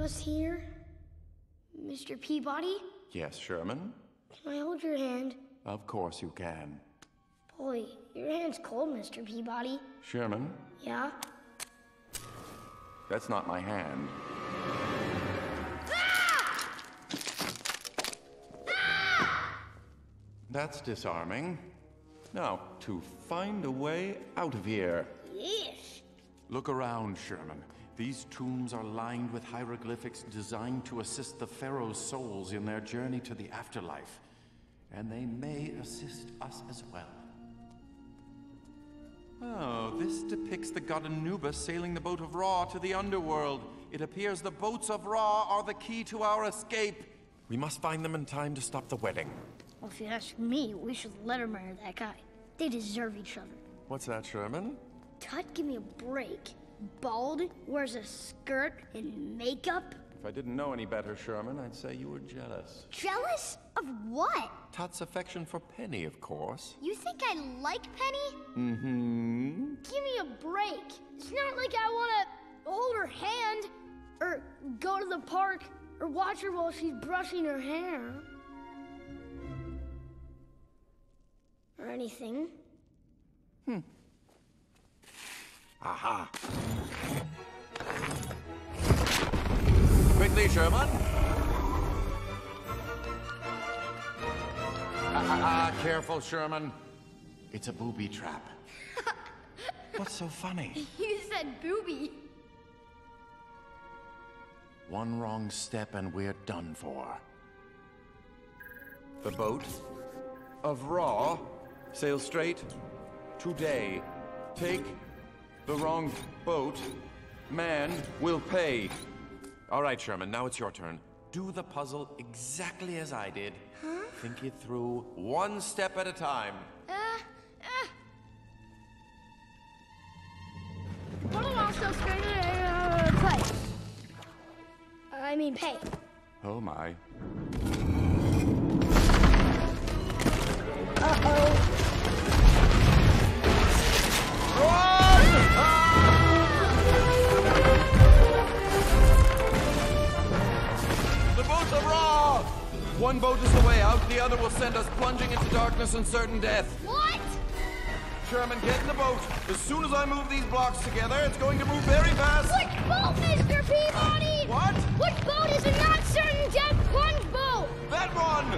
us here? Mr. Peabody? Yes, Sherman? Can I hold your hand? Of course you can. Boy, your hand's cold, Mr. Peabody. Sherman? Yeah? That's not my hand. Ah! Ah! That's disarming. Now, to find a way out of here. Yes. Look around, Sherman. These tombs are lined with hieroglyphics designed to assist the Pharaoh's souls in their journey to the afterlife. And they may assist us as well. Oh, this depicts the god Anubis sailing the boat of Ra to the underworld. It appears the boats of Ra are the key to our escape. We must find them in time to stop the wedding. Well, if you ask me, we should let her marry that guy. They deserve each other. What's that, Sherman? Tut, give me a break. Bald, wears a skirt and makeup. If I didn't know any better, Sherman, I'd say you were jealous. Jealous? Of what? Tut's affection for Penny, of course. You think I like Penny? Mm-hmm. Give me a break. It's not like I want to hold her hand, or go to the park, or watch her while she's brushing her hair. Or anything. Aha! Quickly, Sherman! Careful, Sherman. It's a booby trap. What's so funny? You said booby. One wrong step and we're done for. The boat of Ra sails straight today. Take the wrong boat, man will pay. All right, Sherman, now it's your turn. Do the puzzle exactly as I did. Huh? Think it through one step at a time. What am I so scared to play? I mean, pay. Oh my. Uh-oh. The boats of Ra! One boat is the way out, the other will send us plunging into darkness and certain death. What? Sherman, get in the boat. As soon as I move these blocks together, it's going to move very fast. Which boat, Mr. Peabody? What? Which boat is a not certain death plunge boat? That one!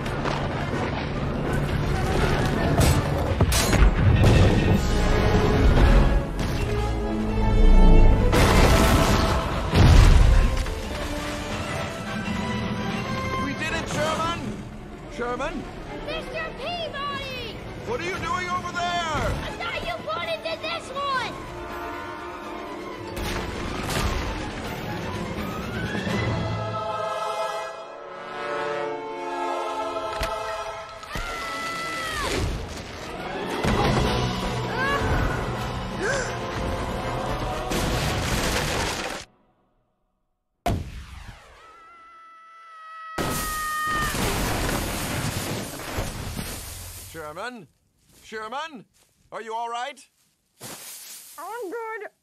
We did it, Sherman! Sherman? Mr. Peabody! What are you doing over there? I thought you pointed to this one! Sherman? Sherman? Are you all right? I'm good.